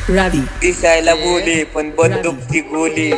रवि दिसायला बोले पण बंदूकची गोली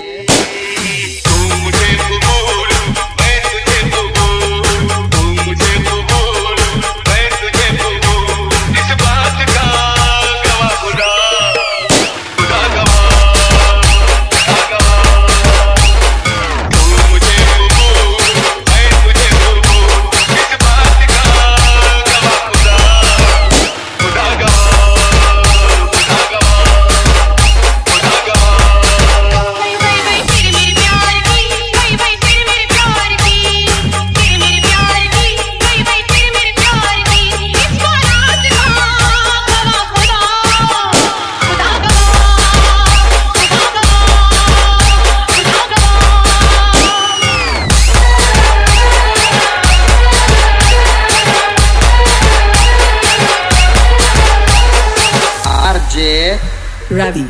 रवि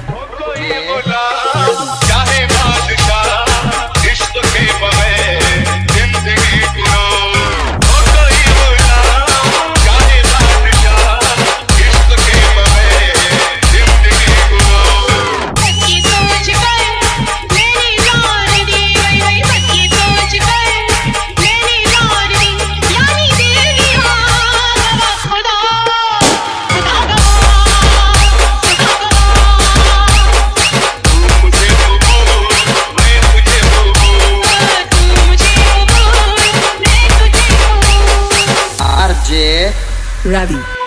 चाहे बादशाह इश्क के बगैर जिंदगी गुनो कोई बोला चाहे बादशाह इश्क के बगैर जिंदगी गुनो सच्ची सोच कर मेरी जान दी वही वही सच्ची सोच कर मेरी जान दी यानी दे दिया खुदा रवि।